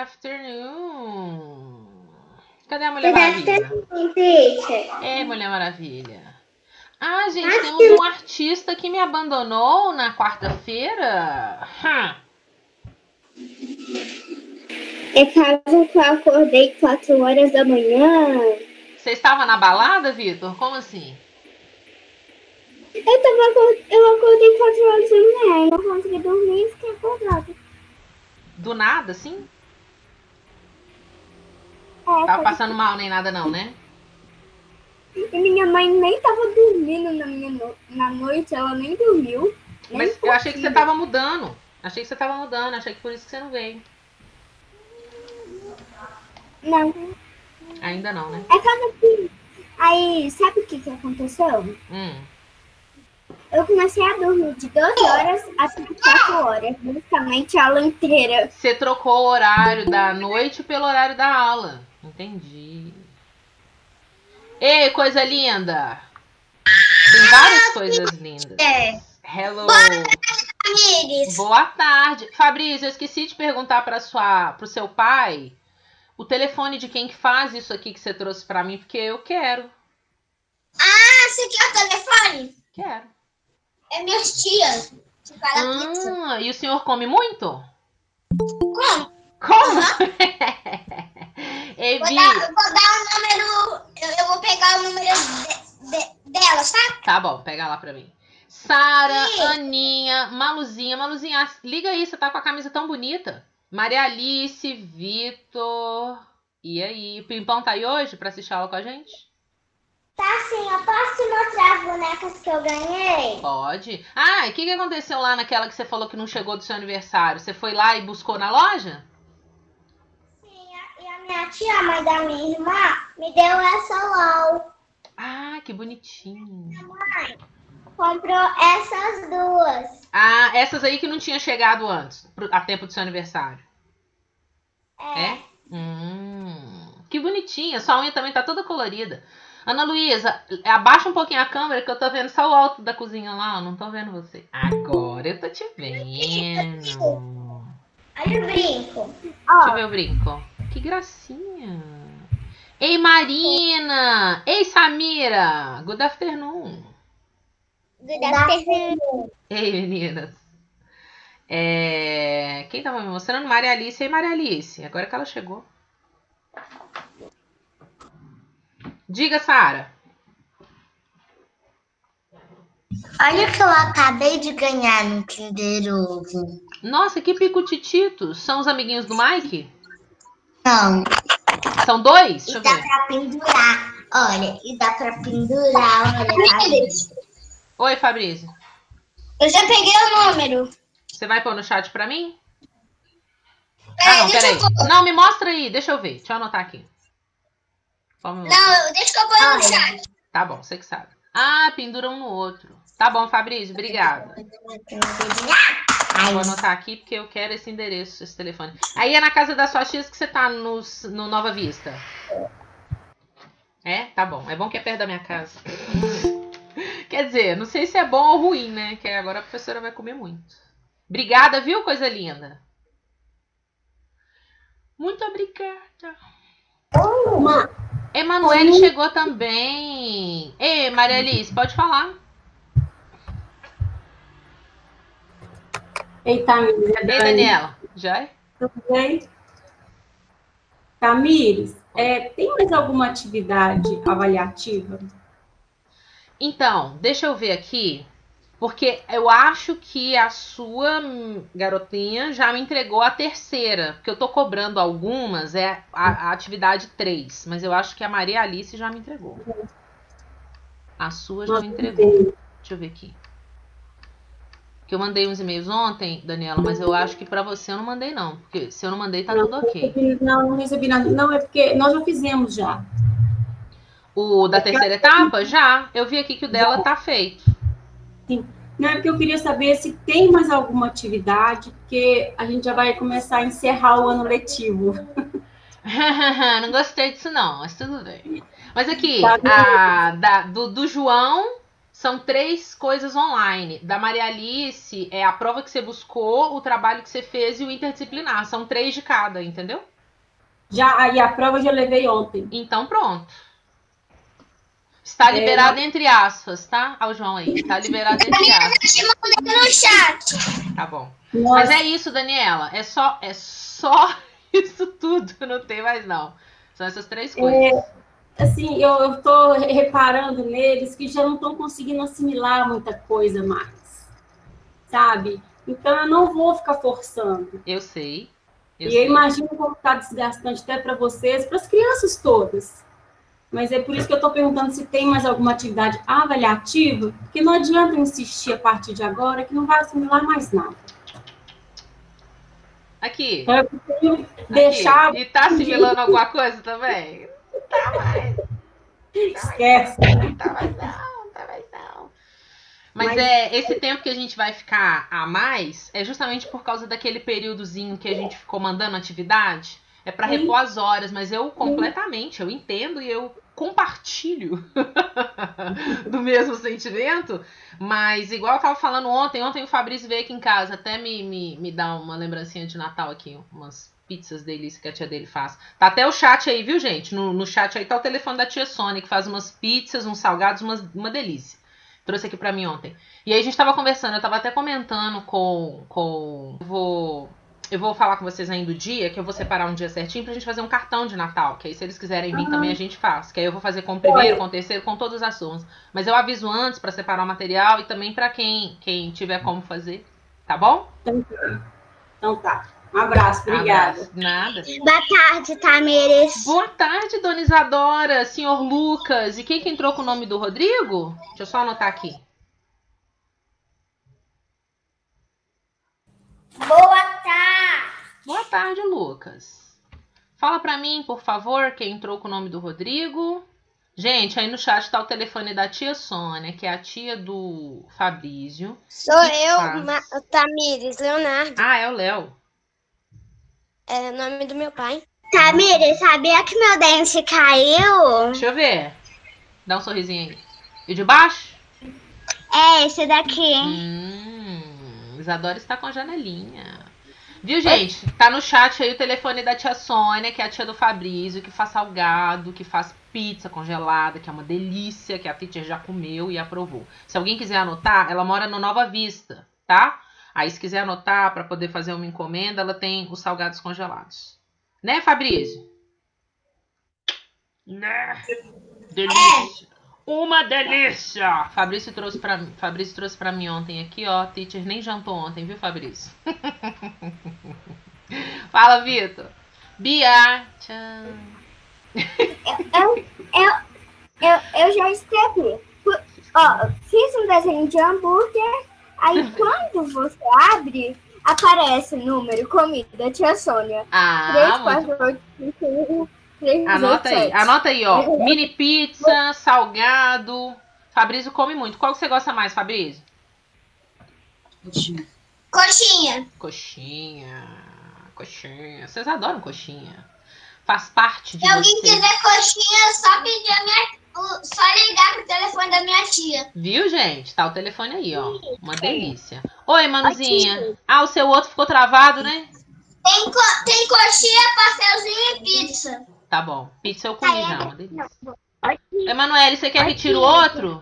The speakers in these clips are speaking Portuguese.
afternoon. Cadê a Mulher Good Maravilha? afternoon, teacher. É, Mulher Maravilha. Ah, gente, temos um artista que me abandonou na quarta-feira. É caso que eu acordei 4 horas da manhã. Você estava na balada, Vitor? Como assim? Eu acordei 4 horas da manhã. Não consegui dormir e fiquei acordada. Do nada, assim? É, Tava passando mal nem nada não, né? E minha mãe nem tava dormindo na noite, ela nem dormiu. Nem Mas eu achei que você pouquinho. tava mudando. Achei que por isso que você não veio. Não. Ainda não, né? É cada que. Aí, sabe o que aconteceu? Eu comecei a dormir de 12 horas a 4 horas, basicamente a aula inteira. Você trocou o horário da noite pelo horário da aula. Entendi. Ei, coisa linda! Tem várias coisas lindas. Hello! Boa tarde. Fabrício, eu esqueci de perguntar pro seu pai o telefone de quem que faz isso aqui que você trouxe pra mim, porque eu quero. Ah, você quer o telefone? Quero. É minhas tias. E o senhor come muito? Como? Como? Ei, Vou Vi. dar o número. Eu vou pegar o número delas, tá? Tá bom, pega lá pra mim. Sara, Aninha, Maluzinha. Maluzinha, liga aí, você tá com a camisa tão bonita. Maria Alice, Vitor. E aí? O Pimpão tá aí hoje pra assistir a aula com a gente? Tá sim, eu posso te mostrar as bonecas que eu ganhei? Pode. Ah, e o que aconteceu lá naquela que você falou que não chegou do seu aniversário? Você foi lá e buscou na loja? Sim, e a minha tia, a mãe da minha irmã, me deu essa LOL. Ah, que bonitinho. Minha mãe comprou essas duas. Ah, essas aí que não tinha chegado antes, a tempo do seu aniversário. É? Que bonitinha. Sua unha também tá toda colorida. Ana Luísa, abaixa um pouquinho a câmera que eu tô vendo só o alto da cozinha lá. Eu não tô vendo você. Agora eu tô te vendo. Olha o brinco. Deixa eu ver o brinco. Que gracinha. Ei, Marina. Ei, Samira. Good afternoon. Good afternoon. Ei, meninas. Quem tava me mostrando? Maria Alice. Ei, Maria Alice. Agora que ela chegou. Diga, Sara. Olha o que eu acabei de ganhar no Kinder Ovo. Nossa, que pico-tititos. São os amiguinhos do Mike? Não. São dois? E Deixa eu dá ver. pra pendurar. Olha, e dá pra pendurar. Olha, Fabrício. Oi, Fabrício. Eu já peguei o número. Você vai pôr no chat pra mim? Peraí, Peraí. Não, me mostra aí. Deixa eu ver. Deixa eu anotar aqui. Não, deixa eu pôr no chat. Tá bom, você que sabe. Ah, pendura um no outro. Tá bom, Fabrício, obrigada. Vou anotar aqui porque eu quero esse endereço, esse telefone. Aí é na casa da sua tia que você tá no Nova Vista. É? Tá bom. É bom que é perto da minha casa. Quer dizer, não sei se é bom ou ruim, né? Que agora a professora vai comer muito. Obrigada, viu, coisa linda? Muito obrigada. Emanuele chegou também. Ei, Maria Alice, pode falar. Ei, Tamires. Ei, Daniela. Já é? Tudo bem? Tamires, tem mais alguma atividade avaliativa? Então, deixa eu ver aqui. Porque eu acho que a sua garotinha já me entregou a terceira. Porque eu tô cobrando algumas, a atividade 3. Mas eu acho que a Maria Alice já me entregou. A sua já me entregou. Deixa eu ver aqui. Que eu mandei uns e-mails ontem, Daniela, mas eu acho que pra você eu não mandei, não. Porque se eu não mandei, tá tudo ok. Não recebi nada. Não, é porque nós já fizemos já. O da terceira etapa? Já. Eu vi aqui que o dela tá feito. Sim. Não, é porque eu queria saber se tem mais alguma atividade, porque a gente já vai começar a encerrar o ano letivo. Não gostei disso, não, mas tudo bem. Mas aqui, do João, são 3 coisas online. Da Maria Alice, é a prova que você buscou, o trabalho que você fez e o interdisciplinar. São 3 de cada, entendeu? Aí a prova eu já levei ontem. Então pronto. Está liberado entre aspas, tá? Olha o João aí. Está liberado entre aspas. Eu te mandei no chat. Tá bom. Nossa. Mas é isso, Daniela. É só isso tudo. Não tem mais, não. São essas 3 coisas. Assim, eu tô reparando neles que já não estão conseguindo assimilar muita coisa mais. Sabe? Então, eu não vou ficar forçando. Eu sei. Eu imagino como tá desgastante até para vocês, para as crianças todas. Mas é por isso que eu estou perguntando se tem mais alguma atividade avaliativa, porque não adianta insistir a partir de agora, que não vai assimilar mais nada. Aqui. Deixar... E tá assimilando alguma coisa também? Não tá mais. Esquece. Não tá mais não. Mas esse tempo que a gente vai ficar a mais é justamente por causa daquele períodozinho que a gente ficou mandando atividade. É para repor as horas, mas eu completamente, eu entendo e eu compartilho do mesmo sentimento, mas igual eu tava falando ontem o Fabrício veio aqui em casa, até me dá uma lembrancinha de Natal aqui, umas pizzas delícias que a tia dele faz. Tá até o chat aí, viu, gente? No chat aí tá o telefone da tia Sônia, que faz umas pizzas, uns salgados, uma delícia. Trouxe aqui pra mim ontem. E aí a gente tava conversando, eu tava até comentando Eu vou falar com vocês ainda o dia, que eu vou separar um dia certinho pra gente fazer um cartão de Natal, que aí se eles quiserem vir também a gente faz. Que aí eu vou fazer com o primeiro, com o terceiro, com todas as turmas. Mas eu aviso antes pra separar o material e também pra quem tiver como fazer. Tá bom? Então tá. Um abraço, obrigada. Abraço. Nada. Boa tarde, Tamires. Boa tarde, dona Isadora, senhor Lucas. E quem que entrou com o nome do Rodrigo? Deixa eu só anotar aqui. Boa tarde. Boa tarde, Lucas. Fala pra mim, por favor, quem entrou com o nome do Rodrigo. Gente, aí no chat tá o telefone da tia Sônia, que é a tia do Fabrício. Sou eu, Tamires, Leonardo. Ah, é o Léo. É o nome do meu pai. Tamires, sabia que meu dente caiu? Deixa eu ver. Dá um sorrisinho aí. E de baixo? É, esse daqui. Isadora está com a janelinha. Viu, gente? Tá no chat aí o telefone da tia Sônia, que é a tia do Fabrício, que faz salgado, que faz pizza congelada, que é uma delícia, que a teacher já comeu e aprovou. Se alguém quiser anotar, ela mora no Nova Vista, tá? Aí, se quiser anotar para poder fazer uma encomenda, ela tem os salgados congelados. Né, Fabrício? Né? Delícia. Uma delícia! Fabrício trouxe pra mim ontem aqui, ó. Teacher nem jantou ontem, viu, Fabrício? Fala, Vitor. Bia. Eu já escrevi. Ó, fiz um desenho de hambúrguer. Aí quando você abre, aparece o número, comida, tia Sônia. 3, 4, 8, 5, 3, Anota aí, ó. Mini pizza, salgado. Fabrício come muito. Qual que você gosta mais, Fabrício? Coxinha. Coxinha. Vocês adoram coxinha. Faz parte de Se alguém vocês. quiser coxinha, só pedir só ligar pro telefone da minha tia. Viu, gente? Tá o telefone aí, ó. Uma delícia. Oi, Manuzinha. Ah, o seu outro ficou travado, né? Tem coxinha, pastelzinho e pizza. Tá bom. Pizza eu comi já, uma delícia. Emanuele, você quer que tire o outro?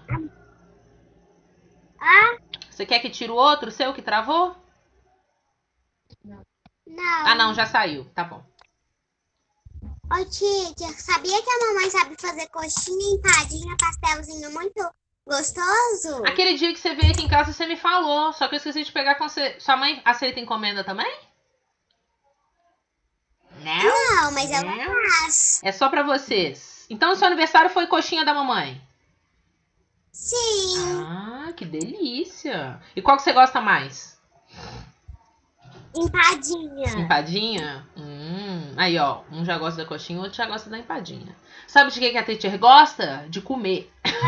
Você quer que tire o outro, o seu que travou? Não. Ah, não, já saiu. Tá bom. Ô, tia, sabia que a mamãe sabe fazer coxinha, empadinha, pastelzinho muito gostoso? Aquele dia que você veio aqui em casa, você me falou. Só que eu esqueci de pegar com você. Sua mãe aceita encomenda também? Não, mas ela faz. É só pra vocês. Então, seu aniversário foi coxinha da mamãe? Sim. Ah, que delícia. E qual que você gosta mais? Empadinha. Empadinha? Aí, ó. Um já gosta da coxinha, o outro já gosta da empadinha. Sabe de que a teacher gosta? De comer.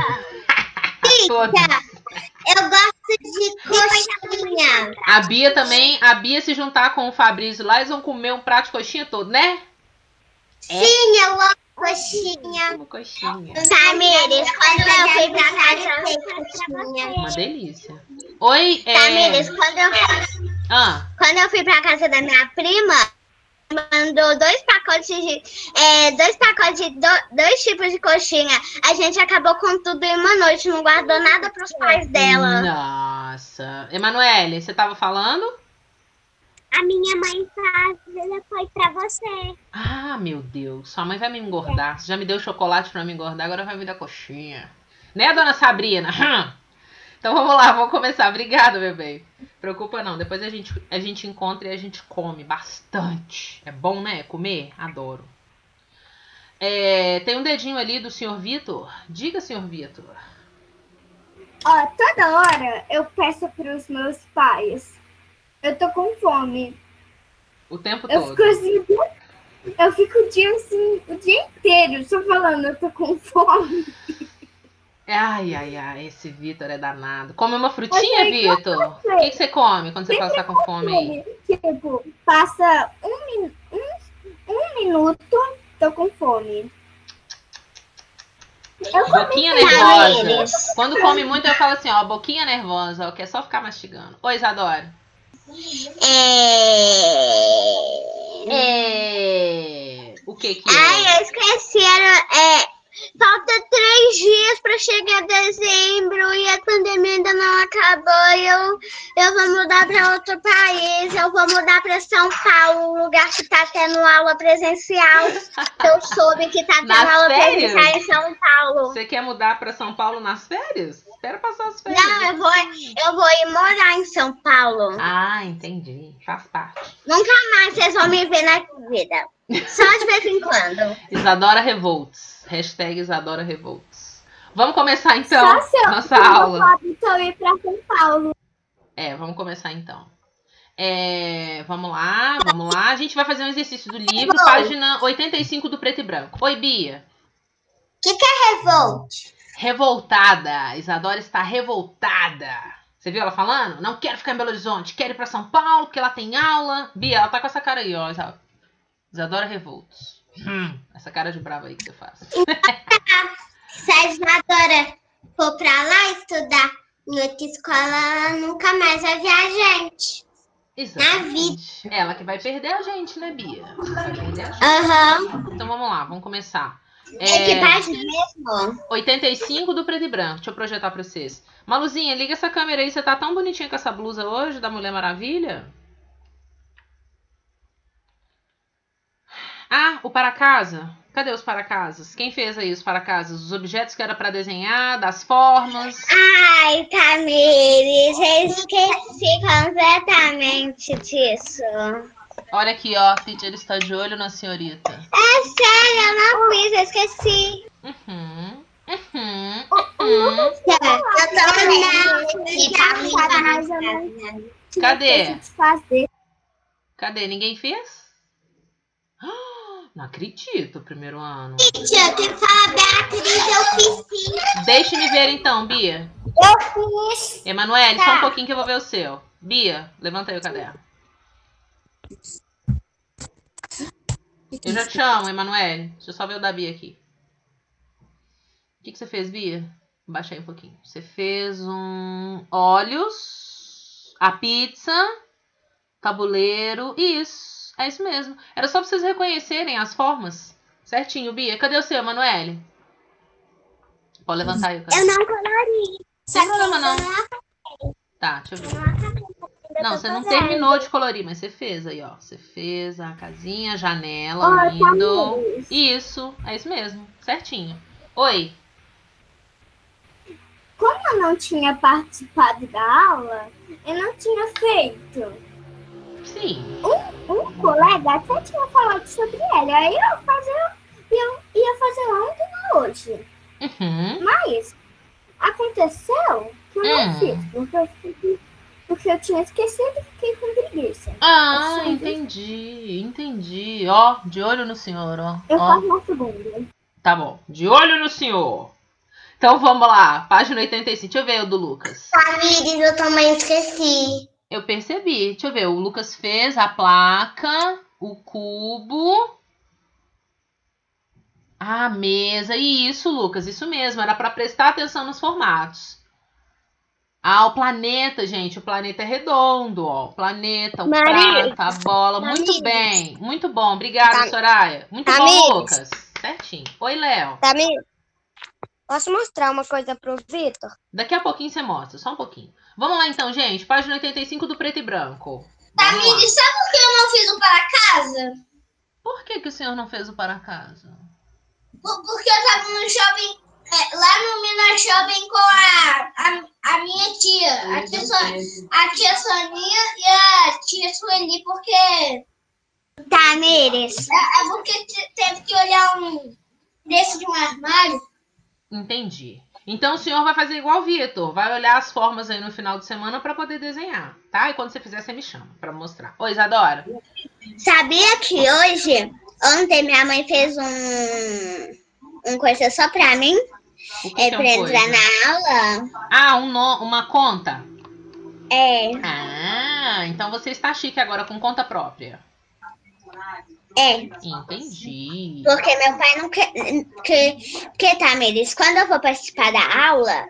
Eu gosto de coxinha. A Bia também. A Bia se juntar com o Fabrício lá, eles vão comer um prato de coxinha todo, né? Sim, eu amo coxinha. Coxinha. Tamires, quando eu fui pra casa, eu fiz coxinha. Uma delícia. Oi, Tamires, quando eu fui pra casa da minha prima, mandou dois pacotes de dois tipos de coxinha. A gente acabou com tudo em uma noite, não guardou nada para os pais dela. Nossa. Emanuele, você tava falando? A minha mãe foi para você. Ah, meu Deus. Sua mãe vai me engordar. Você já me deu chocolate pra me engordar, agora vai me dar coxinha. Né, dona Sabrina? Então vamos lá, vamos começar. Obrigada, meu bem. Preocupa não, depois a gente encontra e a gente come bastante. É bom, né? Comer? Adoro. Tem um dedinho ali do senhor Vitor. Diga, senhor Vitor. Ó, toda hora eu peço pros meus pais. Eu tô com fome. O tempo todo. Eu fico o dia assim, o dia inteiro só falando, eu tô com fome. Ai, esse Vitor é danado. Come uma frutinha, Vitor? O que você come quando você passa com fome? Tipo, passa um minuto, tô com fome. Boquinha nervosa. Quando come muito, eu falo assim, ó, boquinha nervosa, ó, que é só ficar mastigando. Oi, Isadora. O que é? Ai, eu esqueci, falta 3 dias para chegar dezembro e a pandemia ainda não acabou. Eu vou mudar para outro país. Eu vou mudar para São Paulo, lugar que tá tendo aula presencial. Eu soube que tá tendo aula presencial em São Paulo. Você quer mudar para São Paulo nas férias? Espera passar as férias. Não, eu vou ir morar em São Paulo. Ah, entendi. Faz parte. Nunca mais vocês vão me ver na vida. Só de vez em quando. Isadora Revolts. Hashtag Isadora Revolts. Vamos começar então nossa aula. Então ir pra São Paulo. Vamos começar então. Vamos lá. A gente vai fazer um exercício do livro, página 85 do Preto e Branco. Oi, Bia. O que é revolt? Revoltada. Isadora está revoltada. Você viu ela falando? Não quero ficar em Belo Horizonte, quero ir pra São Paulo, porque lá tem aula. Bia, ela tá com essa cara aí, ó. Isadora Revolts. Essa cara de brava aí que você faz. Se a Isadora for pra lá estudar em outra escola, ela nunca mais vai ver a gente. Exatamente. Na vida. Ela que vai perder a gente, né, Bia? Vai perder a gente. Então vamos lá, vamos começar. Que página mesmo? 85 do Preto e Branco. Deixa eu projetar pra vocês. Maluzinha, liga essa câmera aí. Você tá tão bonitinha com essa blusa hoje, da Mulher Maravilha. Ah, o para-casa. Cadê os para-casas? Quem fez aí os para-casas? Os objetos que era pra desenhar, das formas. Ai, Tamires, eu esqueci completamente disso. Olha aqui, ó. A teacher está de olho na senhorita. É sério, eu não fiz, eu esqueci. Cadê? Ninguém fez? Não acredito, primeiro ano. Tia, eu tenho que falar, Beatriz, eu fiz sim. Deixe-me ver então, Bia. Eu fiz. Emanuele, só um pouquinho que eu vou ver o seu. Bia, levanta aí o caderno. Eu já te amo, Emanuele. Deixa eu só ver o da Bia aqui. O que você fez, Bia? Baixa aí um pouquinho. Você fez olhos, a pizza, tabuleiro. Isso. É isso mesmo. Era só pra vocês reconhecerem as formas. Certinho, Bia. Cadê o seu, Emanuele? Pode levantar aí. Eu não colori. Sem problema, não. Tá, deixa eu ver. Não, você não terminou de colorir, mas você fez aí, ó. Você fez a casinha, a janela, lindo. Isso, é isso mesmo. Certinho. Oi. Como eu não tinha participado da aula, eu não tinha feito. Sim. Um colega até tinha falado sobre ele. Aí eu ia fazer ontem ou hoje. Mas aconteceu que eu não fiz. Porque eu tinha esquecido e fiquei com preguiça. Ah, entendi. Ó, de olho no senhor, ó. Eu faço na segunda. Tá bom, de olho no senhor. Então vamos lá, página 85. Deixa eu ver o do Lucas. Tamires, eu também esqueci. Eu percebi. Deixa eu ver. O Lucas fez a placa, o cubo, a mesa. Isso, Lucas. Isso mesmo. Era para prestar atenção nos formatos. Ah, o planeta, gente. O planeta é redondo, ó. O planeta, o prato, a bola. Muito bem. Muito bom. Obrigada, Soraya. Muito bom, Lucas. Certinho. Oi, Léo. Posso mostrar uma coisa pro Vitor? Daqui a pouquinho você mostra. Só um pouquinho. Vamos lá, então, gente. Página 85 do preto e branco. Tamires, sabe por que eu não fiz o para casa? Por que o senhor não fez o para casa? Porque eu tava no shopping, lá no Minas Shopping com a minha tia, a tia Soninha e a tia Sueli, porque... Tamires. É porque teve que olhar desse de um armário. Entendi. Então o senhor vai fazer igual o Vitor. Vai olhar as formas aí no final de semana para poder desenhar, tá? E quando você fizer, você me chama para mostrar. Oi, Isadora. Sabia que ontem minha mãe fez um coisa só pra mim? Pra entrar na aula. Ah, uma conta? É. Ah, então você está chique agora com conta própria. É. Entendi. Porque meu pai não quer... Porque, Tamires, quando eu vou participar da aula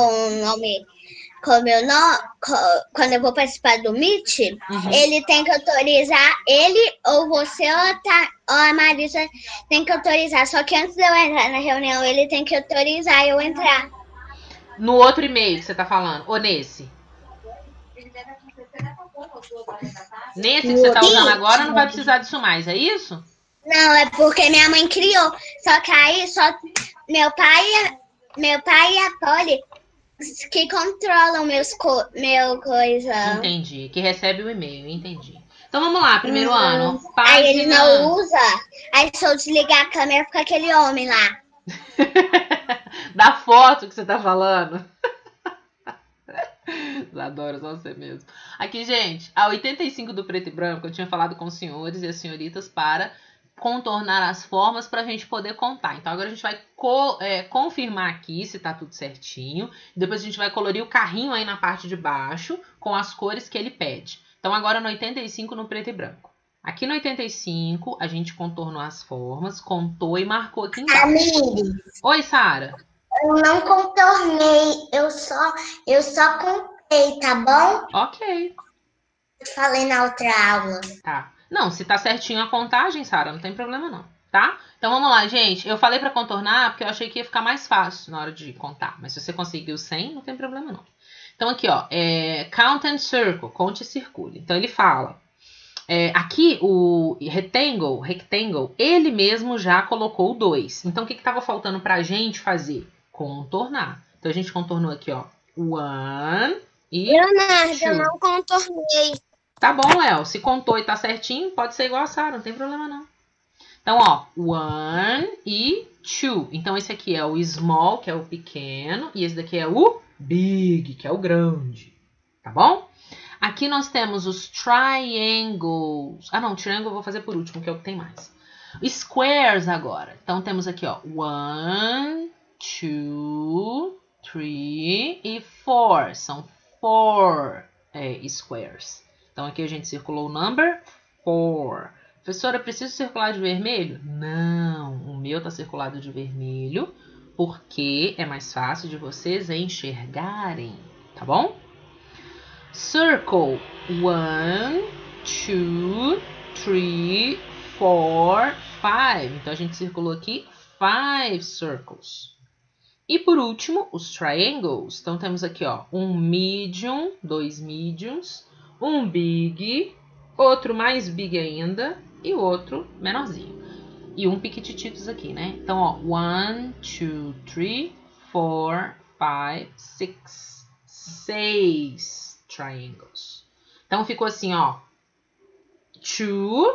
quando eu vou participar do Meet, ele tem que autorizar, ele ou você ou a Marisa tem que autorizar. Só que antes de eu entrar na reunião, ele tem que autorizar eu entrar. No outro e-mail que você tá falando, ou nesse? Nesse que você tá usando agora não vai precisar disso mais, é isso? Não, é porque minha mãe criou. Só que aí só meu pai e a Polly que controlam meu coisa. Entendi, que recebe o e-mail, entendi. Então vamos lá, primeiro ano. Página... Aí ele não usa, aí se eu desligar a câmera fica aquele homem lá. Da foto que você tá falando. Adoro só você mesmo. Aqui, gente, a 85 do preto e branco, eu tinha falado com os senhores e as senhoritas para contornar as formas para a gente poder contar. Então, agora a gente vai confirmar aqui se tá tudo certinho. Depois a gente vai colorir o carrinho aí na parte de baixo com as cores que ele pede. Então, agora no 85 no preto e branco. Aqui no 85, a gente contornou as formas, contou e marcou aqui embaixo. Tamires. Oi, Sara. Eu não contornei, eu só contei, tá bom? Ok. Eu falei na outra aula. Tá. Não, se tá certinho a contagem, Sara, não tem problema não, tá? Então vamos lá, gente. Eu falei pra contornar porque eu achei que ia ficar mais fácil na hora de contar. Mas se você conseguiu 100, não tem problema não. Então aqui, ó, count and circle, conte e circule. Então ele fala, aqui o rectangle, ele mesmo já colocou 2. Então o que tava faltando pra gente fazer? Contornar. Então a gente contornou aqui, ó, 1 e Leonardo, 2. eu não contornei. Tá bom, Léo. Se contou e tá certinho, pode ser igual a Sara, não tem problema não. Então, ó, 1 e 2. Então, esse aqui é o small, que é o pequeno, e esse daqui é o big, que é o grande. Tá bom? Aqui nós temos os triangles. Ah, não, triangle eu vou fazer por último, que é o que tem mais. Squares agora. Então, temos aqui, ó, 1, 2, 3 e 4. São 4 squares. Então, aqui a gente circulou o number 4. Professora, preciso circular de vermelho? Não, o meu tá circulado de vermelho, porque é mais fácil de vocês enxergarem, tá bom? Circle 1, 2, 3, 4, 5. Então, a gente circulou aqui 5 circles. E por último, os triangles. Então, temos aqui, ó, um medium, 2 mediums, um big, outro mais big ainda e outro menorzinho. E um piquitititos aqui, né? Então, ó, 1, 2, 3, 4, 5, 6 triangles. Então, ficou assim, ó, 2,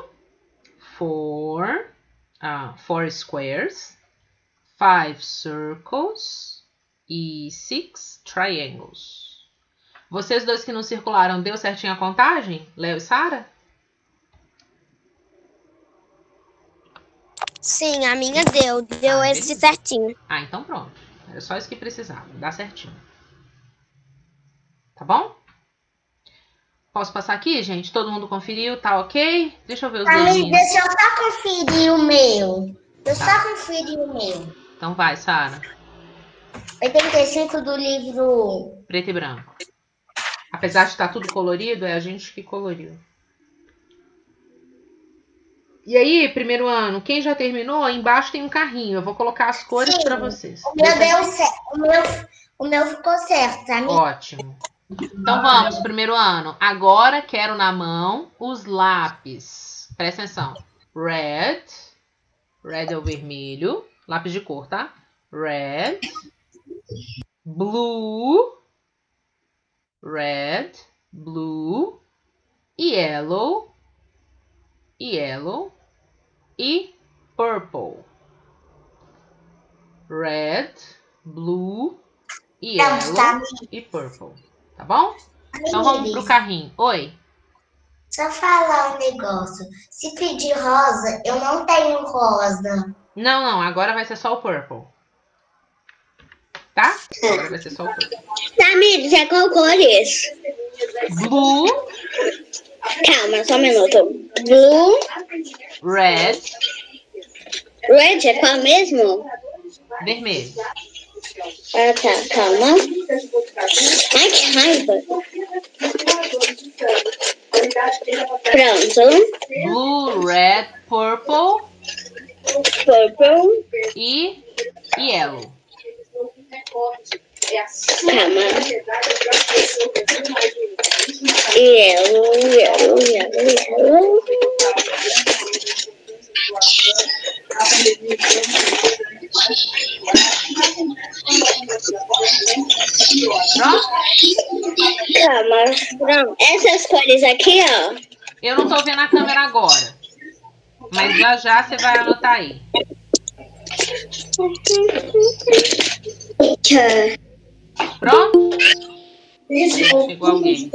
4 squares, 5 circles e 6 triangles. Vocês dois que não circularam, deu certinho a contagem? Léo e Sara? Sim, a minha deu esse certinho. Ah, então pronto. Era só isso que precisava, dá certinho. Tá bom? Posso passar aqui, gente? Todo mundo conferiu? Tá ok? Deixa eu ver os dedinhos. Deixa eu só conferir o meu. Só conferir o meu. Então vai, Sara. 85 do livro... Preto e branco. Apesar de estar tudo colorido, é a gente que coloriu. E aí, primeiro ano, quem já terminou, embaixo tem um carrinho. Eu vou colocar as cores para vocês. O meu deu certo. O meu ficou certo, amiga. Ótimo. Então vamos, primeiro ano. Agora quero na mão os lápis. Presta atenção. Red. Red é o vermelho. Lápis de cor, tá? Red. Blue. Red. Blue. Yellow. Yellow. E purple. Red. Blue. Yellow e purple. Tá bom? Então vamos pro carrinho. Oi. Só falar um negócio. Se pedir rosa, eu não tenho rosa. Não. Agora vai ser só o purple. Tá? Agora vai ser só o purple. Samir, já qual cores? Blue. Calma, só um minuto. Blue. Red. Red é qual mesmo? Vermelho. Ah, tá. Calma. Ai, que raiva. Pronto. Blue, red, purple. Purple. E yellow. Calma. Yellow. Calma, pronto. Essas cores aqui, ó. Eu não tô vendo a câmera agora. Mas já você vai anotar aí. Pronto? Chegou alguém.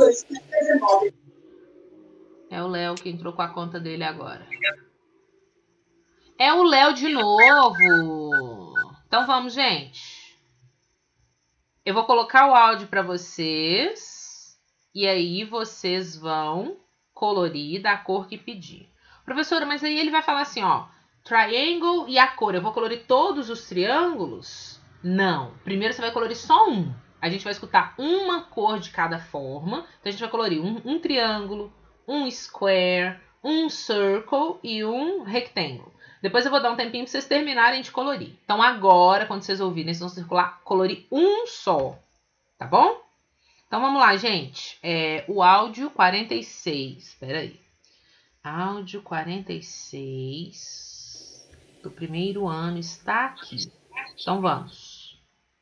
É o Léo que entrou com a conta dele agora. É o Léo de novo. Então vamos, gente. Eu vou colocar o áudio para vocês. E aí vocês vão colorir da cor que pedir. Professora, mas aí ele vai falar assim, ó. Triangle e a cor. Eu vou colorir todos os triângulos? Não. Primeiro você vai colorir só um. A gente vai escutar uma cor de cada forma. Então a gente vai colorir um triângulo, um square, um circle e um rectangle. Depois eu vou dar um tempinho para vocês terminarem de colorir. Então agora, quando vocês ouvirem, vocês vão colorir um só. Tá bom? Então vamos lá, gente. O áudio 46. Espera aí. Áudio 46 do primeiro ano está aqui. Então vamos.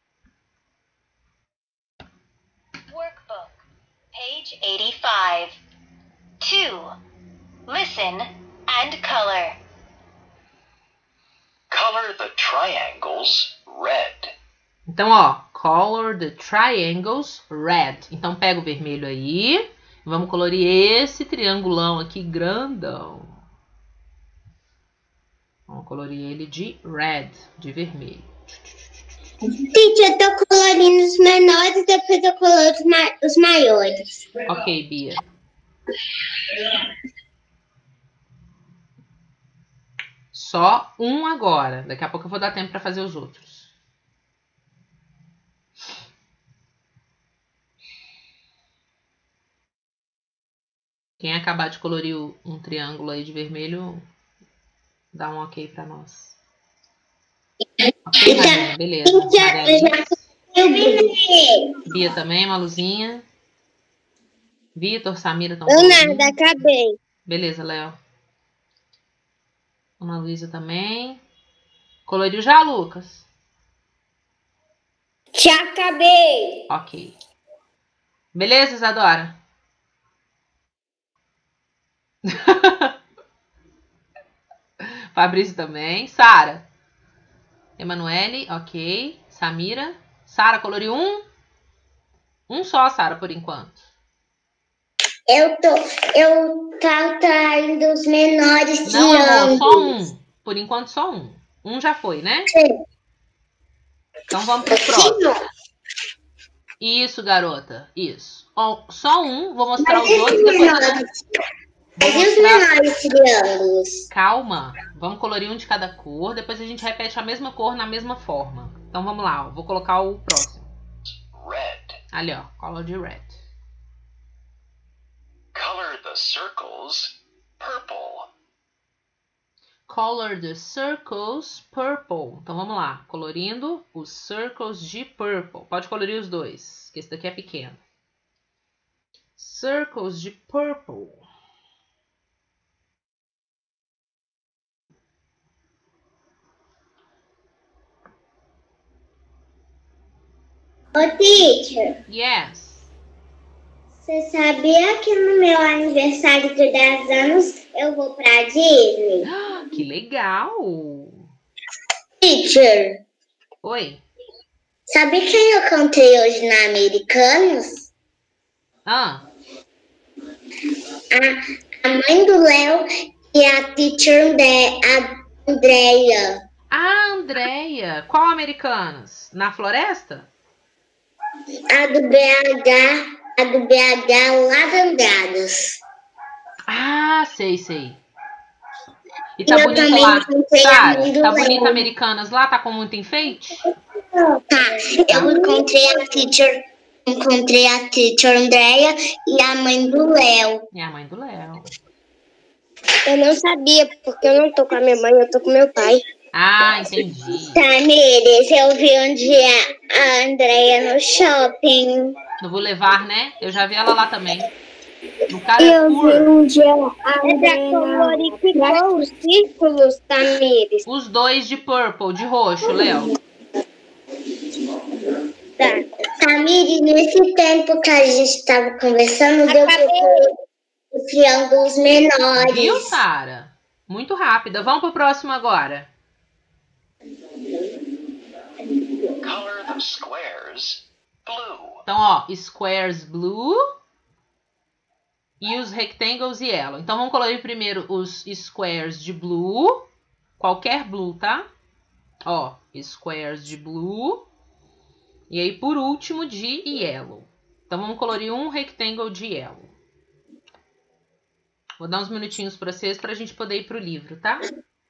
Workbook, page 85. 2. Listen and color. Color the triangles red. Então, ó, color the triangles red. Então, pega o vermelho aí. Vamos colorir esse triangulão aqui grandão. Vamos colorir ele de red, de vermelho. Teacher, eu tô colorindo os menores, depois eu coloro os maiores. Ok, Bia. Só um agora. Daqui a pouco eu vou dar tempo para fazer os outros. Quem acabar de colorir um triângulo aí de vermelho, dá um ok para nós. Ok, Maria? Beleza. Bia também, Maluzinha. Vitor, Samira estão colorindo. Eu nada, acabei. Beleza, Léo. Ana Luísa também. Coloriu já, Lucas? Já acabei. Ok. Beleza, Isadora? Fabrício também. Sara. Emanuele, ok. Samira. Sara, coloriu um? Um só, Sara, por enquanto. Eu tô traindo os menores de Não, amor, só um. Por enquanto, só um. Um já foi, né? Sim. Então vamos pro próximo. Isso, garota. Isso. Ó, só um. Vou mostrar os outros. Depois os menores triângulos? Calma. Vamos colorir um de cada cor. Depois a gente repete a mesma cor na mesma forma. Então vamos lá, ó. Vou colocar o próximo. Red. Ali, ó. Color de red. Color the circles purple. Color the circles purple. Então vamos lá. Colorindo os circles de purple. Pode colorir os dois, que esse daqui é pequeno. Circles de purple. Ô, teacher, Yes. você sabia que no meu aniversário de 10 anos eu vou pra Disney? Que legal. Teacher, Oi. sabe quem eu encontrei hoje na Americanos? Ah, A mãe do Léo e a teacher a Andrea. a Andrea. Qual Americanas? Na floresta? A do BH lá de Andradas. Ah, sei. E tá eu bonita também lá. encontrei a Sara, mãe do tá Léo. bonita Americanas lá? Tá com muito enfeite? Tá, eu encontrei a teacher Andrea e a mãe do Léo. É a mãe do Léo. Eu não sabia, porque eu não tô com a minha mãe, eu tô com meu pai. Ah, entendi. Tamires, eu vi um dia a Andrea no shopping. No Boulevard, né? Eu já vi ela lá também. No Eu vi Carrefour. um dia a É pra colorir os círculos, Tamires. Os dois de purple, de roxo, Léo. Tá. Tamires, nesse tempo que a gente tava conversando, deu pra colorir os triângulos menores. Viu, Sara? Muito rápida. Vamos pro próximo agora. Color the squares blue. Então, ó, squares blue e os rectangles yellow. Então, vamos colorir primeiro os squares de blue. Qualquer blue, tá? Ó, squares de blue. E aí, por último, de yellow. Então, vamos colorir um rectangle de yellow. Vou dar uns minutinhos para vocês pra gente poder ir pro livro, tá?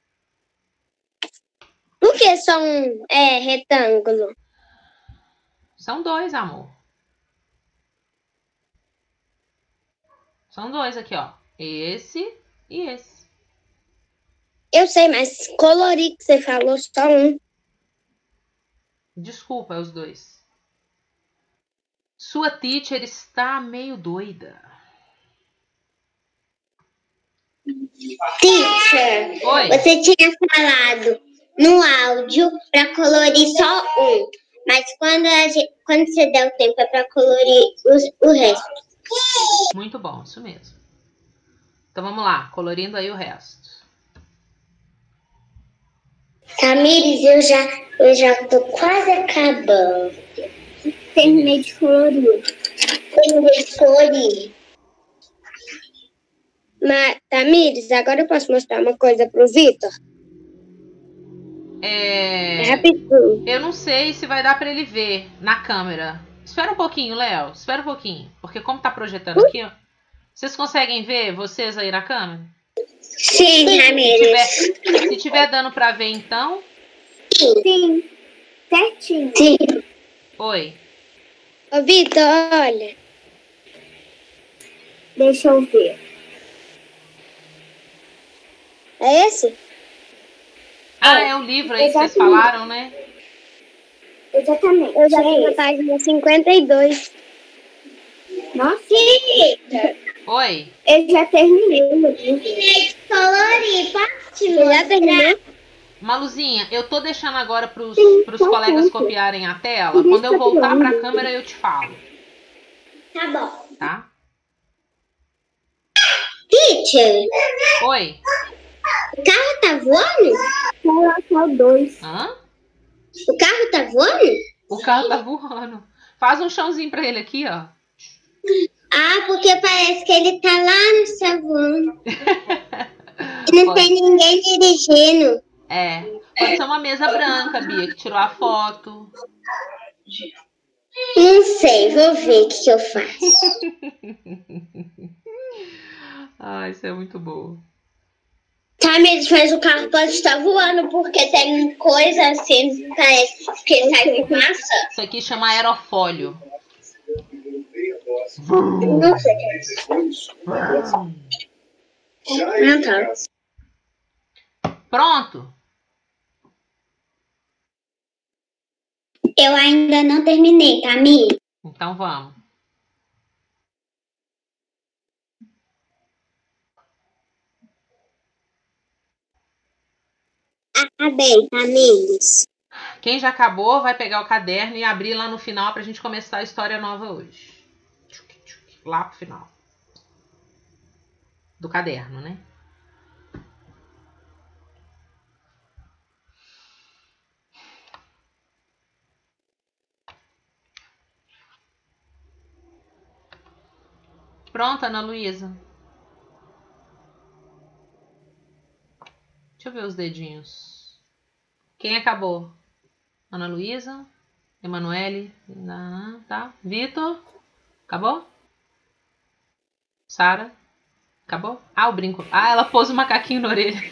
Por que só um retângulo? São dois, amor. São dois aqui, ó. Esse e esse. Eu sei, mas colorir que você falou só um. Desculpa, é os dois. Sua teacher está meio doida. Teacher, Oi. você tinha falado no áudio para colorir só um. Mas quando você der o tempo é para colorir o resto. Muito bom, isso mesmo. Então vamos lá, colorindo aí o resto. Tamires, eu já tô quase acabando. Terminei de colorir. Mas, Tamires, agora eu posso mostrar uma coisa pro Vitor? Rapidinho. Eu não sei se vai dar para ele ver na câmera. Espera um pouquinho, Léo. Espera um pouquinho. Porque como tá projetando aqui, ó. Vocês conseguem ver vocês aí na câmera? Sim, Tamires. Se tiver dando para ver, então. Sim, certinho. Sim. Oi. Ô, Vitor, olha. Deixa eu ver. É esse? Ah, é o livro aí que vocês falaram, né? Exatamente. Eu já tô na página 52. Nossa, Oi. eu já terminei o livro. Terminei de colorir, posso te mostrar? Já terminou? Maluzinha, eu tô deixando agora pros colegas copiarem a tela. Quando eu voltar pra câmera, eu te falo. Tá bom. Tá? Teacher, Oi. o carro tá voando? Só dois. Hã? O carro tá voando? O carro tá voando. Faz um chãozinho pra ele aqui, ó. Ah, porque parece que ele tá lá no céu voando. E não tem ninguém dirigindo. É. Pode ser uma mesa branca, Bia, que tirou a foto. Não sei, vou ver o que eu faço. Ah, isso é muito bom. Tamires, mas o carro pode estar voando, porque tem coisa assim, parece que sai fumaça. Isso aqui chama aerofólio. Não sei. Não tá. Pronto? Eu ainda não terminei, Tamires. Então vamos. Acabei, Tamires. Quem já acabou vai pegar o caderno e abrir lá no final pra gente começar a história nova hoje. Lá pro final. Do caderno, né? Pronto, Ana Luísa? Deixa eu ver os dedinhos. Quem acabou? Ana Luísa? Emanuele? Tá. Vitor? Acabou? Sara? Acabou? Ah, o brinco. Ah, ela pôs o macaquinho na orelha.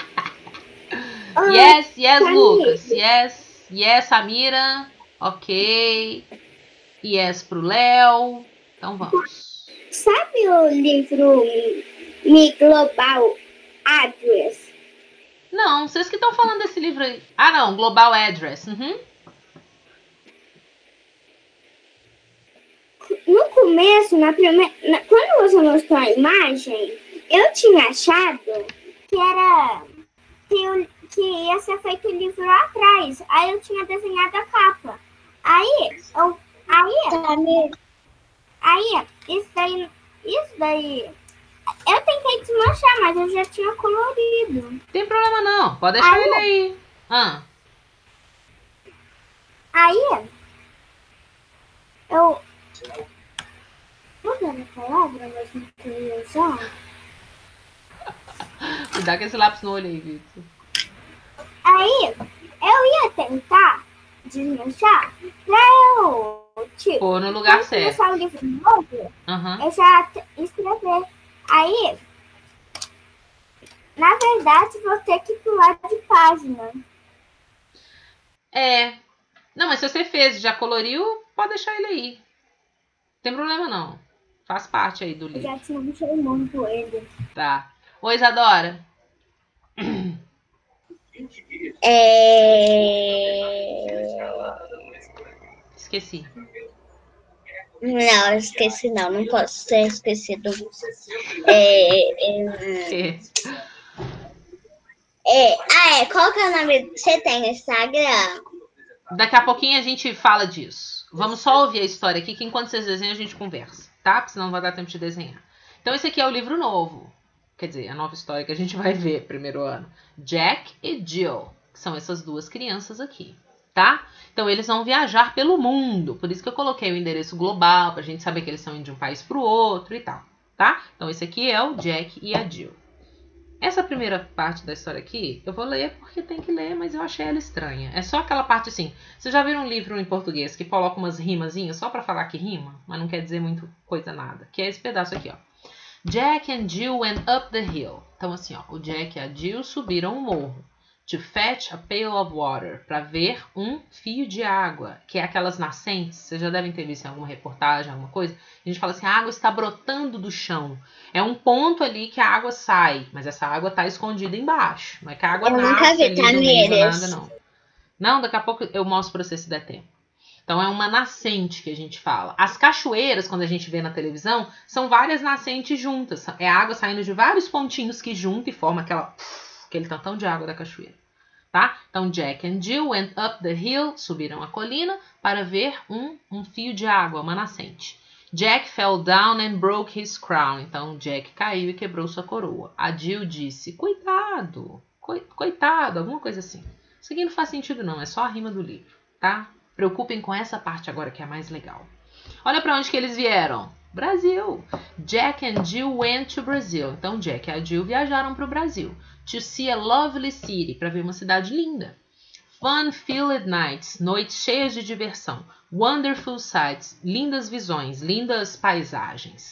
Yes, Lucas. Yes, Samira. Ok. Yes pro Léo. Então vamos. Sabe o livro Me Global Address? Não, vocês que estão falando desse livro aí. Ah, não, Global Address. Uhum. No começo, quando você mostrou a imagem, eu tinha achado que era que ia ser feito o livro atrás. Aí eu tinha desenhado a capa. Aí, isso daí, eu tentei desmanchar, mas eu já tinha colorido. Tem problema não, pode deixar ele aí. Aí, eu... Mudando a palavra, mas não queria usar. Cuidado com esse lápis no olho aí, Vitor. Aí, eu ia tentar desmanchar pra eu, tipo... Pôr no lugar certo. Começar o livro novo, eu já escrever. Aí, na verdade, vou ter que pular de página. Não, mas se você fez, já coloriu, pode deixar ele aí. Não tem problema não. Faz parte aí do livro. Já desmanchei muito ele. Tá. Oi, Isadora. Esqueci. Não, esqueci não. Não posso ter esquecido. Qual que é o nome? Você tem Instagram? Daqui a pouquinho a gente fala disso. Vamos só ouvir a história aqui, que enquanto vocês desenham a gente conversa, tá? Porque senão não vai dar tempo de desenhar. Então esse aqui é o livro novo. Quer dizer, a nova história que a gente vai ver primeiro ano. Jack e Jill, que são essas duas crianças aqui, tá? Então eles vão viajar pelo mundo. Por isso que eu coloquei o endereço global, pra gente saber que eles são indo de um país pro outro e tal, tá? Então esse aqui é o Jack e a Jill. Essa primeira parte da história aqui, eu vou ler porque tem que ler, mas eu achei ela estranha. É só aquela parte assim, vocês já viram um livro em português que coloca umas rimazinhas só pra falar que rima, mas não quer dizer muito coisa nada, que é esse pedaço aqui, ó. Jack and Jill went up the hill. Então assim, ó, o Jack e a Jill subiram o morro. To fetch a pail of water, para ver um fio de água, que é aquelas nascentes. Vocês já devem ter visto em alguma reportagem, alguma coisa. A gente fala assim, a água está brotando do chão. É um ponto ali que a água sai, mas essa água está escondida embaixo. Não é que a água nasce ali no meio do nada, não. Não, daqui a pouco eu mostro para você se der tempo. Então é uma nascente que a gente fala. As cachoeiras, quando a gente vê na televisão, são várias nascentes juntas. É a água saindo de vários pontinhos que juntam e forma aquele tantão de água da cachoeira, tá? Então, Jack and Jill went up the hill, subiram a colina para ver um fio de água, uma nascente. Jack fell down and broke his crown. Então, Jack caiu e quebrou sua coroa. A Jill disse, coitado, coitado, alguma coisa assim. Isso aqui não faz sentido não, é só a rima do livro, tá? Preocupem com essa parte agora que é a mais legal. Olha para onde que eles vieram. Brasil. Jack and Jill went to Brazil. Então, Jack e a Jill viajaram para o Brasil. To see a lovely city, para ver uma cidade linda. Fun-filled nights, noites cheias de diversão. Wonderful sights, lindas visões, lindas paisagens.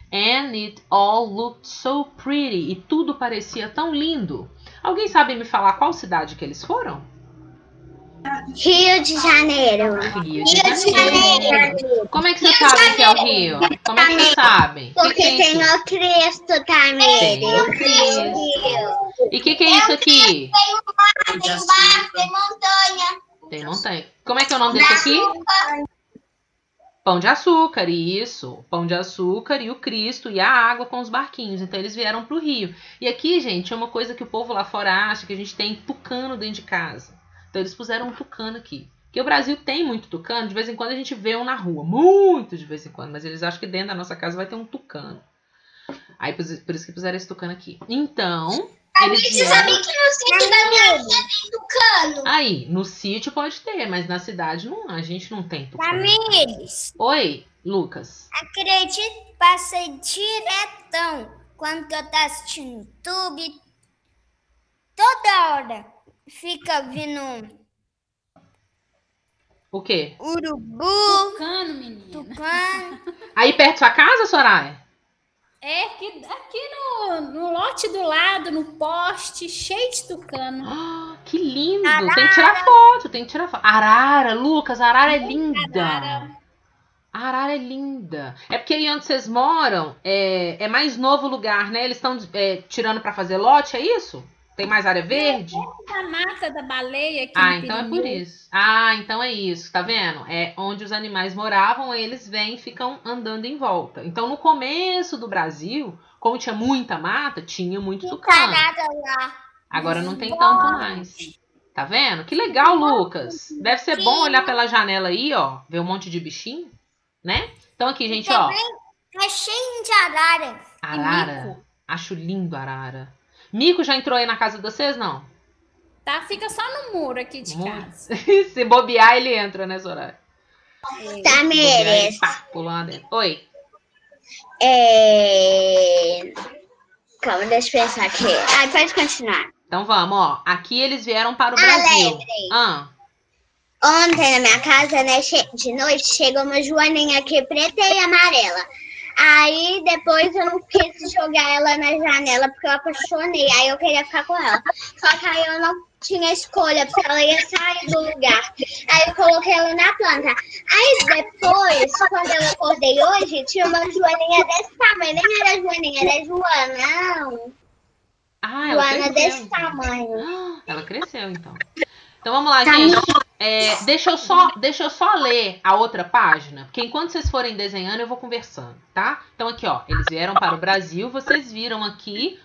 And it all looked so pretty. E tudo parecia tão lindo. Alguém sabe me falar qual cidade que eles foram? Rio de Janeiro. Rio de Janeiro. Como é que vocês sabem que é o Rio? Como é que vocês sabem? Porque tem o Cristo, Tamires. Tem o Cristo. E o que é isso aqui? Tem bar, tem montanha. Tem montanha. Como é que é o nome desse aqui? Pão de Açúcar, isso. Pão de Açúcar e o Cristo e a água com os barquinhos. Então eles vieram pro Rio. E aqui, gente, é uma coisa que o povo lá fora acha, que a gente tem tucano dentro de casa. Então eles puseram um tucano aqui. Porque o Brasil tem muito tucano, de vez em quando a gente vê um na rua. Muito de vez em quando. Mas eles acham que dentro da nossa casa vai ter um tucano. Aí por isso que puseram esse tucano aqui. Então... Você sabia que no sítio da minha avó tem tucano? Aí, no sítio pode ter, mas na cidade não, a gente não tem tucano. Tamires, Oi, Lucas. acredito, passei diretão quando eu tô assistindo YouTube. Toda hora fica vindo O quê? urubu, Tucano, menina. tucano. Aí perto da sua casa, Soraya? É que aqui no lote do lado, no poste, cheio de tucano. Ah, que lindo! Tem que tirar foto, tem que tirar foto. Arara, Lucas, arara é linda. Arara é linda. É porque aí onde vocês moram é mais novo o lugar, né? Eles estão tirando pra fazer lote, é isso? Tem mais área verde? A mata da baleia aqui Ah, no então é Pirineu. por isso. Ah, então é isso, tá vendo? É onde os animais moravam, eles vêm e ficam andando em volta. Então, no começo do Brasil, como tinha muita mata, tinha muito tucano. lá. Agora não tem tanto mais. Tá vendo? Que legal, Lucas. Deve ser bom olhar pela janela aí, ó, ver um monte de bichinho, né? Então aqui, gente, ó. É cheio de arara. Arara. Acho lindo a arara. Mico já entrou aí na casa de vocês, não? Tá, fica só no muro aqui de casa. Se bobear, ele entra, né, Soraya? Tamires. Pá, pulou lá dentro. Oi. Calma, deixa eu pensar aqui. Pode continuar. Então vamos, ó. Aqui eles vieram para o Brasil. lembrei. Ontem na minha casa, né, de noite, chegou uma joaninha aqui preta e amarela. Aí depois eu não quis jogar ela na janela porque eu apaixonei. Aí eu queria ficar com ela. Só que aí eu não tinha escolha porque ela ia sair do lugar. Aí eu coloquei ela na planta. Aí depois, quando eu acordei hoje, tinha uma joaninha desse tamanho. Nem era joaninha, era Joana, não. Ah, ela Joana cresceu. desse tamanho. Ela cresceu, então. Então vamos lá, gente. Deixa eu só ler a outra página, porque enquanto vocês forem desenhando, eu vou conversando, tá? Então aqui, ó, eles vieram para o Brasil, vocês viram aqui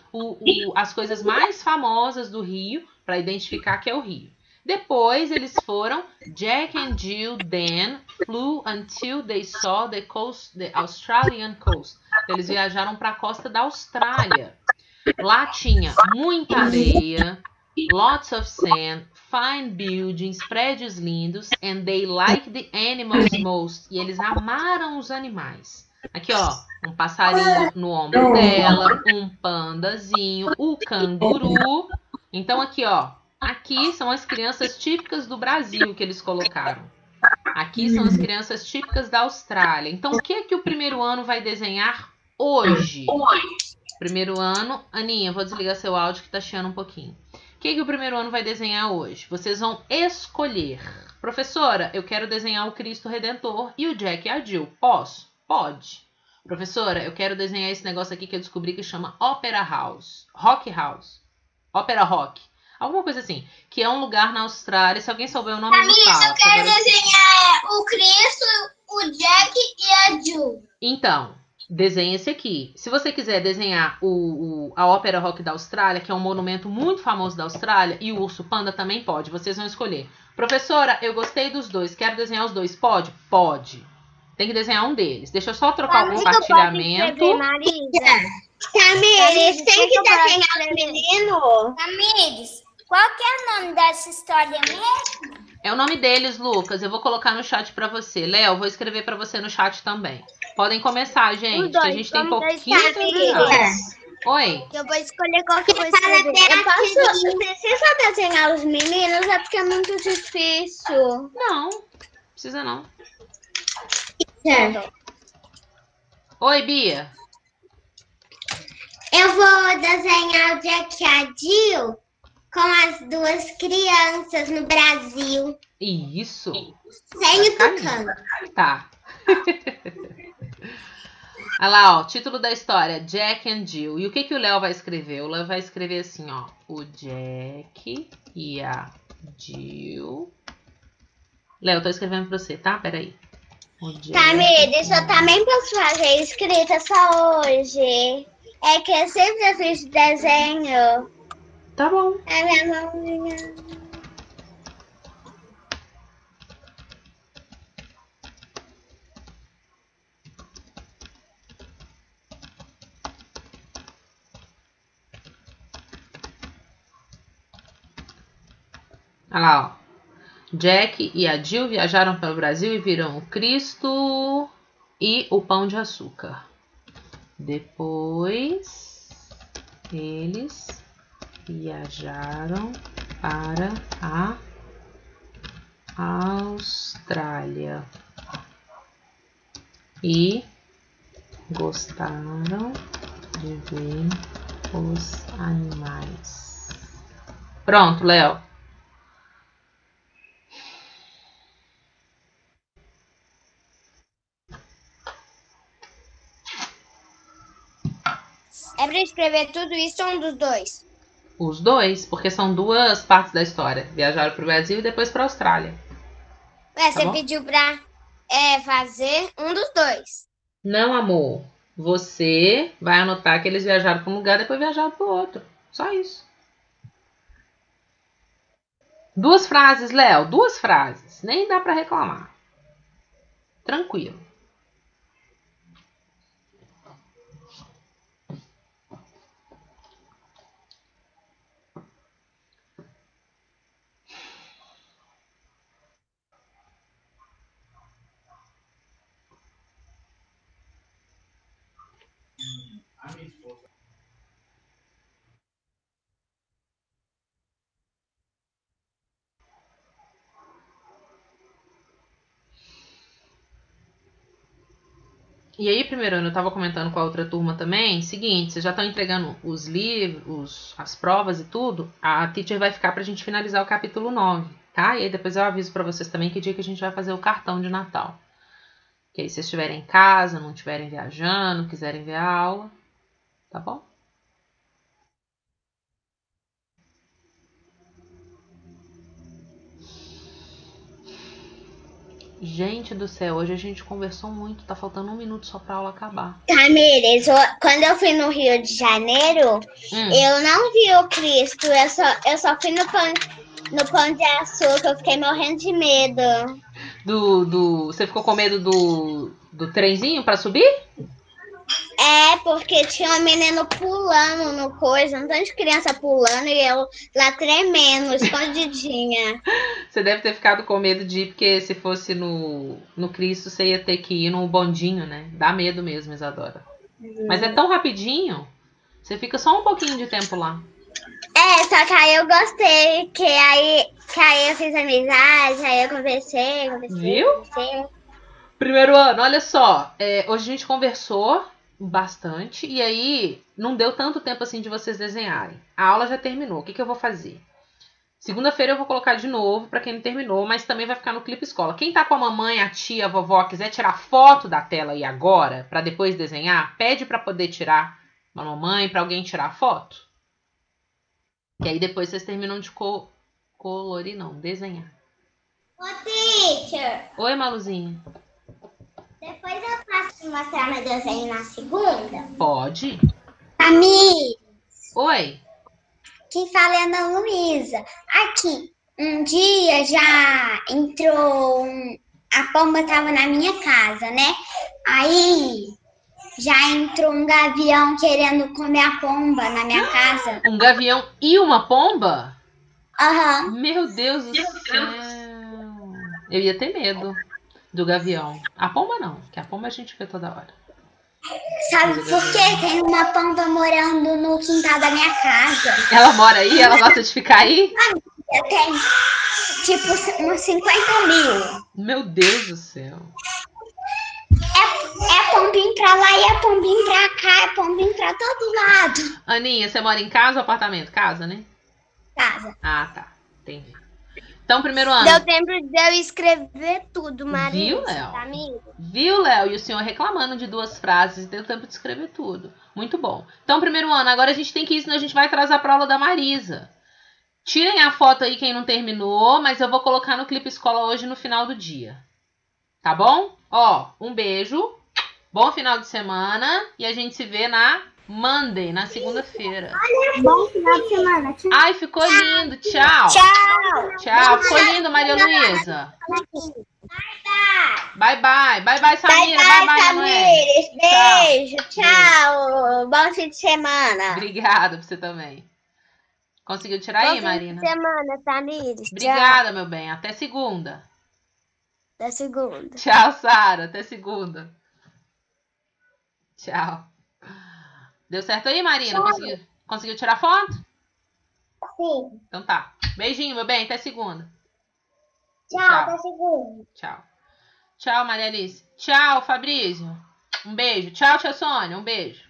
as coisas mais famosas do Rio, para identificar que é o Rio. Depois eles foram, Jack and Jill then flew until they saw the Australian coast. Então, eles viajaram para a costa da Austrália. Lá tinha muita areia, lots of sand, fine buildings, prédios lindos, and they like the animals most. E eles amaram os animais. Aqui, ó, um passarinho no ombro dela, um pandazinho, o canguru. Então aqui, ó, aqui são as crianças típicas do Brasil que eles colocaram. Aqui são as crianças típicas da Austrália. Então o que é que o primeiro ano vai desenhar hoje? Primeiro ano, Aninha, vou desligar seu áudio que tá chiando um pouquinho. O que o primeiro ano vai desenhar hoje? Vocês vão escolher. Professora, eu quero desenhar o Cristo Redentor e o Jack e a Jill. Posso? Pode. Professora, eu quero desenhar esse negócio aqui que eu descobri que chama Opera House. Rock House. Opera Rock. Alguma coisa assim. Que é um lugar na Austrália. Se alguém souber o nome, me fala. Eu quero desenhar o Cristo, o Jack e a Jill. Então... desenhe esse aqui. Se você quiser desenhar a Ópera Rock da Austrália, que é um monumento muito famoso da Austrália, e o Urso Panda também pode, vocês vão escolher. Professora, eu gostei dos dois, quero desenhar os dois. Pode? Pode. Tem que desenhar um deles. Deixa eu só trocar o compartilhamento. Tamires, tem que desenhar o menino. Tamires, qual que é o nome dessa história mesmo? É o nome deles, Lucas. Eu vou colocar no chat pra você. Léo, vou escrever pra você no chat também. Podem começar, gente. A gente tem pouquinho tempo. Oi. Eu vou escolher qual que eu vou Tá na escrever. tela, precisa desenhar os meninos, é porque é muito difícil. Não, precisa não. Certo. Oi, Bia. Eu vou desenhar o Jack e a Jill com as duas crianças no Brasil. Isso. Sem o Tucano. Tá. Olha lá, ó, título da história, Jack and Jill. E o que o Léo vai escrever? O Léo vai escrever assim, ó. O Jack e a Jill. Léo, eu tô escrevendo pra você, tá? Peraí. Tamires, eu também posso fazer escrita só hoje. É que eu sempre fiz desenho. Tá bom. A minha mãozinha. Olha lá, ó. Jack e a Jill viajaram para o Brasil e viram o Cristo e o Pão de Açúcar. Depois, eles viajaram para a Austrália e gostaram de ver os animais. Pronto, Léo. É pra escrever tudo isso ou um dos dois? Os dois, porque são duas partes da história. Viajaram para o Brasil e depois para a Austrália. Ué, você pediu pra fazer um dos dois. Não, amor. Você vai anotar que eles viajaram para um lugar e depois viajaram para o outro. Só isso. Duas frases, Léo. Duas frases. Nem dá para reclamar. Tranquilo. E aí, primeiro ano, eu tava comentando com a outra turma também, seguinte, vocês já estão entregando os livros, as provas e tudo, a teacher vai ficar pra gente finalizar o capítulo 9, tá? E aí depois eu aviso pra vocês também que dia que a gente vai fazer o cartão de Natal. Que aí, se vocês estiverem em casa, não estiverem viajando, quiserem ver a aula, tá bom? Gente do céu, hoje a gente conversou muito, tá faltando 1 minuto só pra aula acabar. Tamires, quando eu fui no Rio de Janeiro, eu não vi o Cristo, eu só fui no Pão de Açúcar, eu fiquei morrendo de medo. Você ficou com medo do trenzinho pra subir? É, porque tinha um menino pulando no coisa, um tanto de criança pulando e eu lá tremendo, escondidinha. Você deve ter ficado com medo de ir, porque se fosse no Cristo, você ia ter que ir no bondinho, né? Dá medo mesmo, Isadora. Mas é tão rapidinho, você fica só um pouquinho de tempo lá. É, só que aí eu gostei, que aí eu fiz amizade, aí eu conversei. Viu? Primeiro ano, olha só, hoje a gente conversou bastante e aí não deu tanto tempo assim de vocês desenharem. A aula já terminou, o que eu vou fazer? Segunda-feira eu vou colocar de novo para quem não terminou, mas também vai ficar no Clipe Escola. Quem tá com a mamãe, a tia, a vovó, quiser tirar foto da tela aí agora, para depois desenhar, pede para poder tirar a mamãe, para alguém tirar a foto. E aí depois vocês terminam de colorir, não, desenhar. Ô, teacher! Oi, Maluzinha. Depois eu posso mostrar meu desenho na segunda? Pode. Ami! Oi. Quem fala é a Ana Luísa. Aqui, um dia já entrou a pomba estava na minha casa, né? Aí já entrou um gavião querendo comer a pomba na minha casa. Um gavião e uma pomba? Aham. Meu Deus do céu. Eu ia ter medo do gavião. A pomba não, porque a pomba a gente vê toda hora. Sabe por quê? Tem uma pomba morando no quintal da minha casa. Ela mora aí? Ela gosta de ficar aí? Eu tenho, tipo, uns 50 mil. Meu Deus do céu. É pomba pombinho pra lá e é pombinho pra cá, é pombinho pra todo lado. Aninha, você mora em casa ou apartamento? Casa, né? Casa. Ah, tá. Entendi. Então, primeiro ano. Deu tempo de eu escrever tudo, Maria. Viu, Léo? Viu, Léo? E o senhor reclamando de 2 frases e deu tempo de escrever tudo. Muito bom. Então, primeiro ano. Agora a gente tem que ir, senão a gente vai atrasar pra aula da Marisa. Tirem a foto aí quem não terminou, mas eu vou colocar no Clipe Escola hoje no final do dia. Tá bom? Ó, um beijo. Bom final de semana. E a gente se vê na Monday, na segunda-feira. Bom final de semana. Tchau. Ai, ficou lindo. Tchau. Tchau. Tchau. Ficou lindo, Maria Luísa. Bye, bye. Bye, bye, Samira. Bye, bye, Samires. Beijo. Tchau. Bom fim de semana. Obrigada pra você também. Conseguiu tirar aí, Marina? Bom fim de semana, Samires. Obrigada, meu bem. Até segunda. Até segunda. Tchau, Sara. Até segunda. Tchau. Deu certo aí, Marina? Conseguiu tirar foto? Sim. Então tá. Beijinho, meu bem. Até segunda. Tchau. Até segunda. Tchau. Tchau, Maria Alice. Tchau, Fabrício. Um beijo. Tchau, tia Sônia. Um beijo.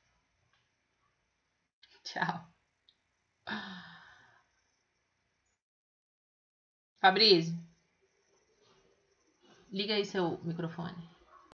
Tchau. Fabrício. Liga aí seu microfone.